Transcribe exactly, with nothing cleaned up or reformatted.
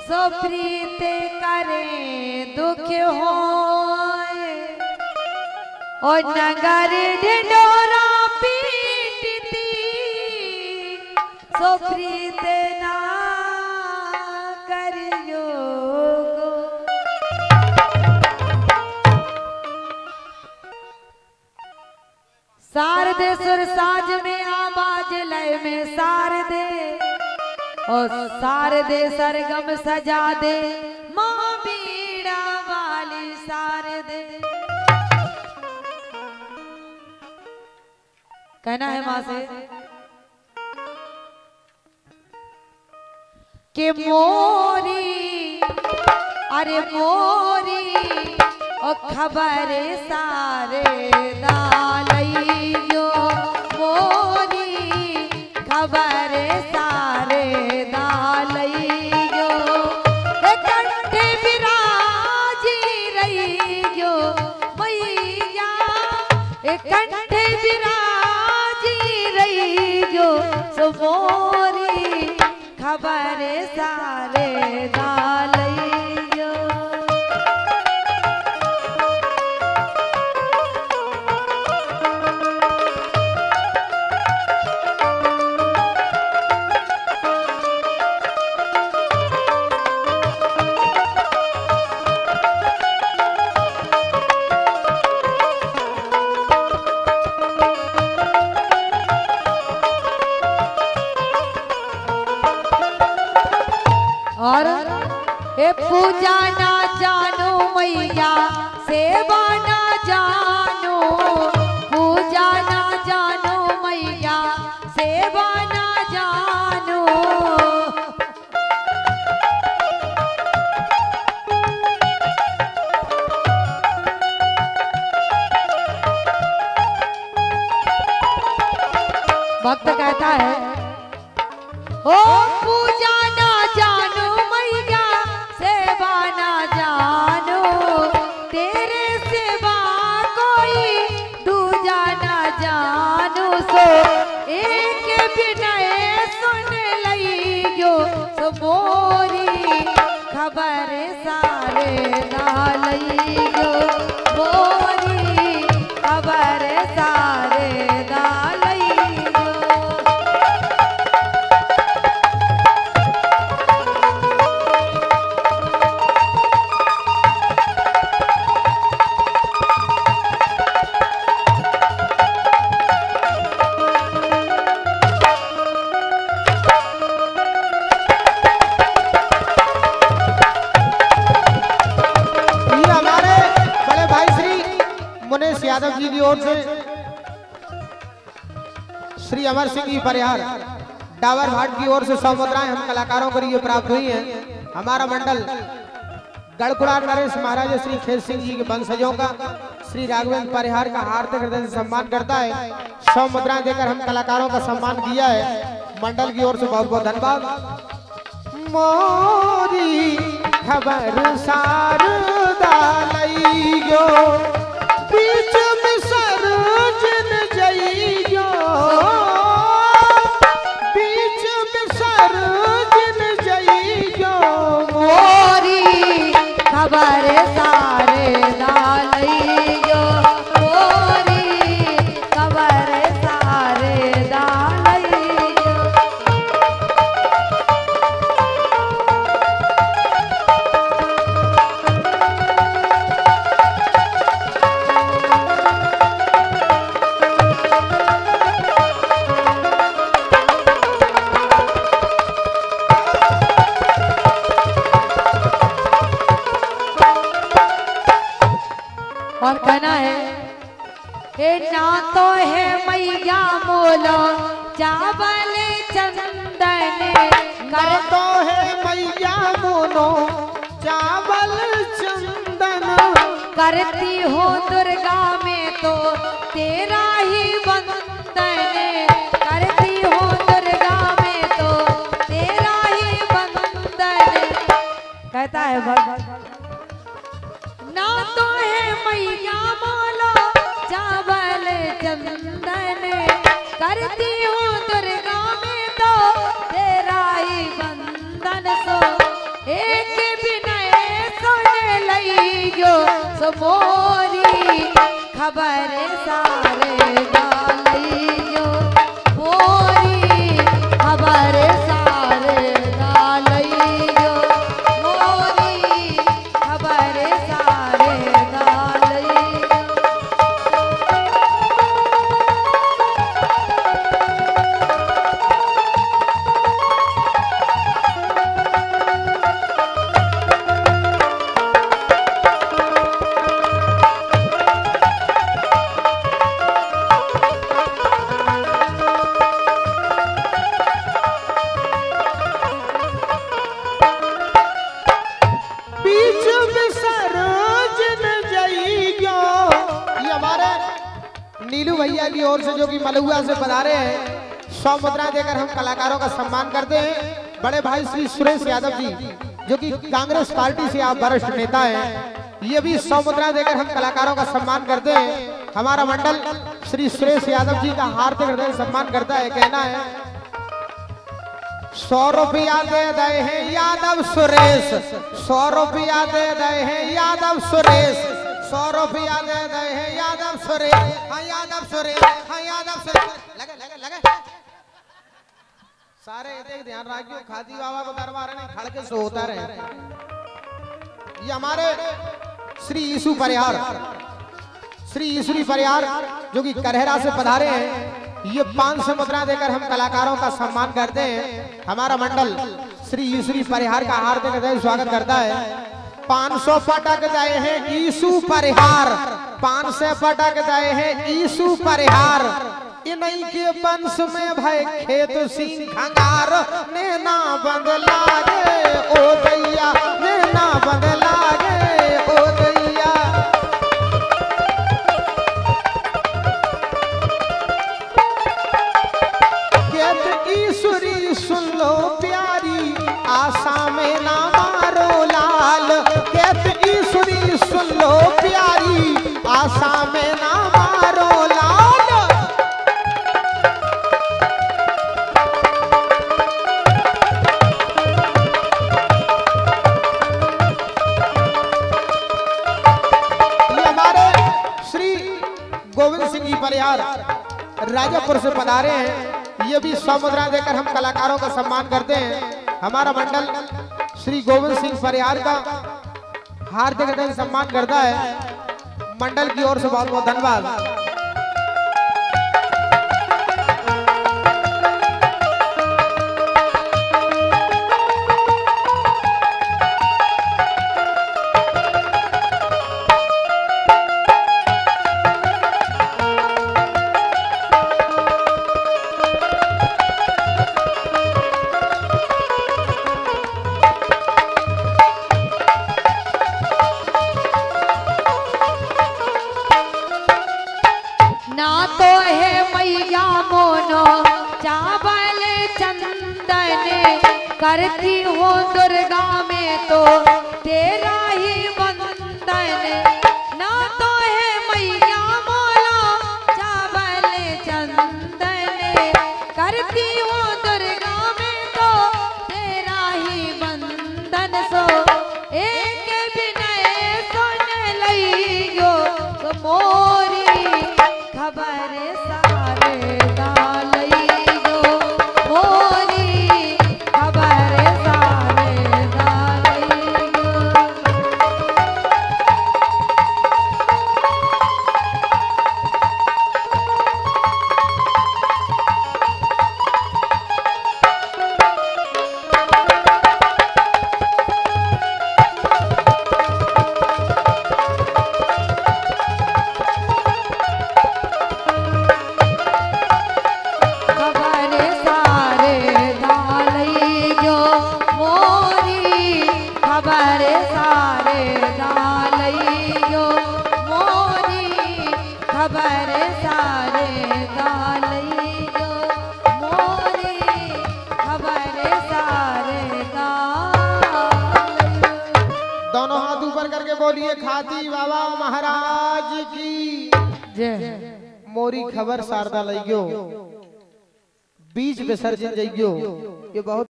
सो प्रीत करे दुख होए और नगर ढिंडोरा पीटती सो प्रीत ना करियो गो। शारदे सुर साज में आवाज लय में शारदे और शारदे सरगम सजा दे माँ बीड़ा वाली शारदे। कहना है माँ से कि मोरी अरे मोरी और खबर सारे दालियो मोरी खबर सारे दालियो कंठे विराजी रहियो मैया कंठे विराजी रहियो सो मोरी खबर सारे दालियो। और हे पूजा ना जानो मैया सेवा ना जानो पूजा ना जानो मैया सेवा ना जानो। भक्त कहता है ओ पूजा ना जानो मैया सेवा ना जानो तेरे सिवा कोई दूजा ना जानो सो एक विनय सुन लियो सो मोरी खबर सारे दालियो मोरी खबर सारे दालियो। यादव जी की ओर से श्री अमर सिंह जी परिहार डावर घाट की ओर से सौ मुद्राएं हम कलाकारों को ये प्राप्त हुई हैं। हमारा मंडल गढ़कुड़ा नरेश महाराज श्री खेत सिंह जी के वंशजों का श्री राघवेंद्र परिहार का हार्दिक हृदय से सम्मान करता है। सौ मुद्राएं देकर हम कलाकारों का सम्मान किया है। मंडल की ओर से बहुत बहुत धन्यवाद। मोरी खबर सारदा लइयो बीच में सरजन जइयो बीच में सरजन जइयो मोरी खबर सारे दालियो मोरी खबर सारे दालियो। और कहना है हे ना तो है मैया मोलो चावल चंदन कर तो है मैया मोनो चावल चंदन करती हो दुर्गा में तो तेरा ही वंदन करती हो दुर्गा में तो तेरा ही वंदन। कहता है भगवान ना तो है मैया मोलो चावल चंदन करती हूँ दुर्गा में तो तेरा ही बंधन सो एक सो मोरी खबर सारे डालियो मोरी खबर सारे डालियो मोरी खबर सारे डालियो। नीलू भैया की ओर से जो कि मलुआ से पधारे हैं, सौ मुद्राएं देकर हम कलाकारों का सम्मान करते हैं। बड़े भाई श्री सुरेश यादव जी जो कि कांग्रेस पार्टी से आप वरिष्ठ नेता हैं, ये भी सौ मुद्राएं देकर हम कलाकारों का सम्मान करते हैं। हमारा मंडल श्री सुरेश यादव जी का हार्दिक हृदय सम्मान करता है। कहना है सौ रुपया दे दे हैं यादव सुरेश, सौ रुपया दे दे हैं यादव सुरेश, सौ रुपया दे दे हैं यादव सुरेश, हाँ यादव सुरेश, हाँ यादव सुरेश। लगे लगे लगे सारे देख ध्यान रखियो, खादी बाबा को दरबार नहीं खड़ के सो होता रहे। ये हमारे श्री यीशु परिहार, श्री यीशु परिहार जो कि करहरा से पधारे हैं, ये पांच सौ मुद्रा देकर हम कलाकारों का सम्मान करते हैं। हमारा मंडल श्री यीशु परिहार का हार्दिक हृदय स्वागत करता है। पांच सौ पटक गए हैं यीशु परिहार, पांच सौ पटक गए हैं यीशु परिहार, इन्हीं के वंश में भय खेत सिंह खंगार, नैना बंद लागे ओ दैया, नैना बंद लागे ओ दैया। खेत ईश्वरी सुन लो प्यारी, आशा में ना मारो लाल, खेत ईश्वरी सुन लो प्यारी, आशा में ना मारो लाल। ये हमारे श्री गोविंद सिंह जी परिहार राजापुर से पधारे हैं, ये भी सौ मुद्रा देकर हम कलाकारों का सम्मान करते हैं। हमारा मंडल श्री गोविंद सिंह परिहार का हार्दिक हृदय सम्मान करता है। मंडल की ओर से बहुत बहुत धन्यवाद। ना तो है मैया मोनो चावल चंदन, करती हो दुर्गा में तो तेरा ही वंदन। ना तो है मैया मोनो चावल चंदन, करती हो दुर्गा में तो तेरा ही वंदन। सो एक विनय सुन लियो तो मोरी खबर सारे डालियो, मोरी खबर सारे डालियो। खबर सारे डालियो मोरी, खबर सारे डालियो मोरी, खबर सारे डालियो। दोनों हाथ ऊपर करके बोलिए खाती बाबा महाराज की जय। मोरी खबर शारदा लइयो, बीज विसर्जन जइयो। ये बहुत